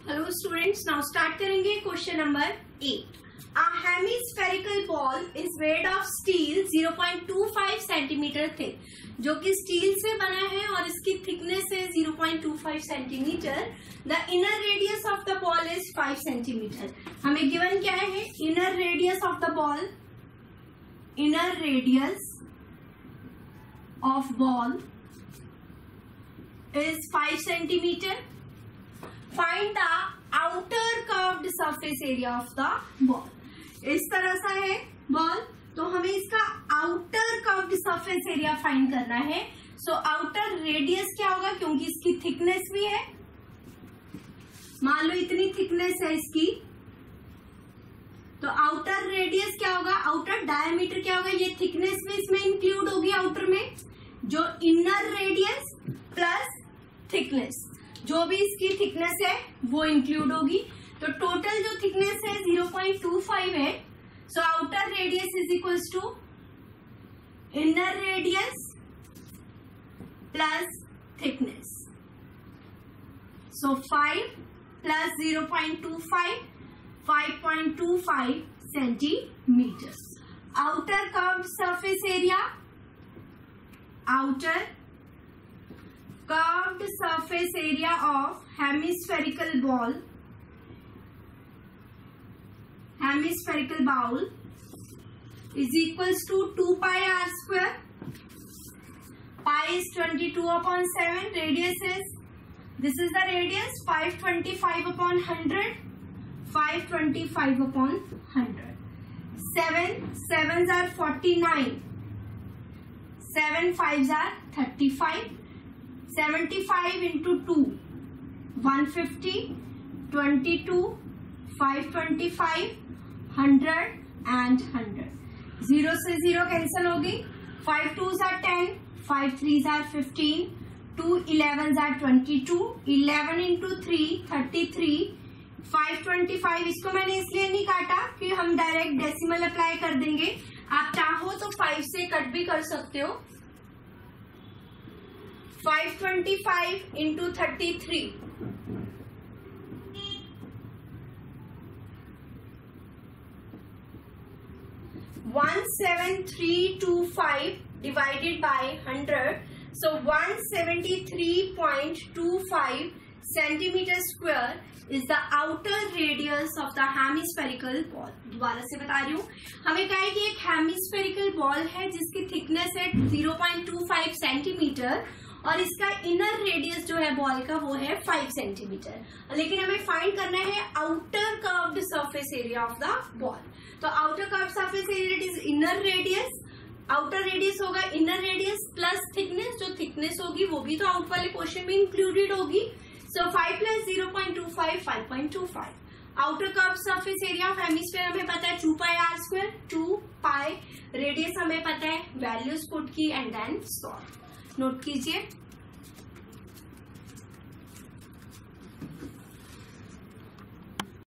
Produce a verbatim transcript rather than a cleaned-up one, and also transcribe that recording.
Hello students, now start करेंगे question number eight. A hemispherical ball is made of steel zero point two five centimetre thick, जो कि steel से बना है और इसकी थिकनेस है zero point two five centimetre. The inner radius of the ball is five centimetre. हमें given क्या है? Inner radius of the ball, inner radius of ball is five centimeter. Find the outer curved surface area of the ball. इस तरह सा है ball, तो हमें इसका outer curved surface area find करना है। so outer radius क्या होगा? क्योंकि इसकी thickness भी है, मान लो इतनी thickness है इसकी, तो outer radius क्या होगा? outer diameter क्या होगा? ये thickness भी इसमें इंक्लूड होगी outer में, जो inner radius प्लस थिकनेस, जो भी इसकी थिकनेस है वो इंक्लूड होगी। तो टोटल जो थिकनेस है ज़ीरो पॉइंट टू फाइव है। So outer radius is equals to inner radius plus thickness. So five plus zero point two five, five point two five centimetre. Outer curved surface area, outer curved surface area of hemispherical ball, hemispherical bowl is equals to two pi r square. Pi is twenty-two upon seven. Radius is, this is the radius, five twenty-five upon one hundred. five twenty-five upon one hundred. seven sevens are forty-nine. seven fives are thirty-five. seventy-five into two, one fifty, twenty-two, five twenty-five, one hundred and one hundred. Zero से zero cancel होगी. five twos are ten, five threes are fifteen, two elevens are twenty-two, eleven into three, thirty-three, five twenty-five. इसको मैंने इसलिए नहीं काटा कि हम direct decimal apply कर देंगे। आप चाहो तो फाइव से कट भी कर सकते हो। five twenty-five into thirty-three, one seven three two five divided by one hundred, so one seventy-three point two five centimeter square is the outer radius of the hemispherical ball. दोबारा से बता रही हूँ, हमें कहा है कि एक hemispherical ball है जिसकी thickness है zero point two five centimetre और इसका इनर रेडियस जो है बॉल का वो है फाइव सेंटीमीटर। लेकिन हमें फाइंड करना है outer curved surface area of the ball. तो outer curved surface area is inner radius, outer radius होगा इनर रेडियस प्लस थिकनेस, जो थिकनेस होगी वो भी तो आउट वाले क्वेश्चन में इंक्लूडेड होगी। So five plus zero point two five, five point two five. Outer curved surface area of hemisphere हमें पता है two pi r square, two pi radius हमें पता है, वैल्यूज पुट की एंड देन सॉल्व। नोट कीजिए।